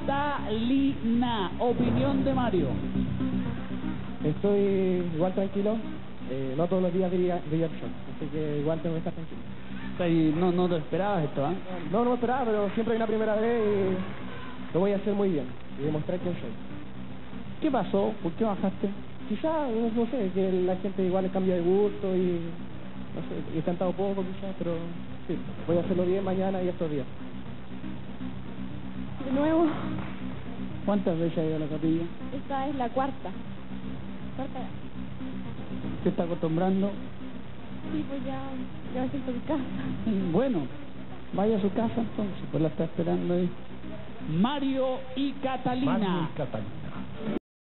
Catalina. Opinión de Mario. Estoy igual tranquilo, no todos los días diría el show, así que igual tengo que estar tranquilo. No te esperabas esto, ¿eh? No me esperaba, pero siempre hay una primera vez y lo voy a hacer muy bien y demostrar que soy. ¿Qué pasó? ¿Por qué bajaste? Quizás, no sé, que la gente igual cambia de gusto y no sé, he cantado poco quizás, pero sí, voy a hacerlo bien mañana y estos días. De nuevo, ¿Cuántas veces has ido a la capilla? esta es la cuarta. ¿Te está acostumbrando? Sí, pues ya me siento en casa. Bueno, vaya a su casa entonces, pues la está esperando ahí. Mario y Catalina.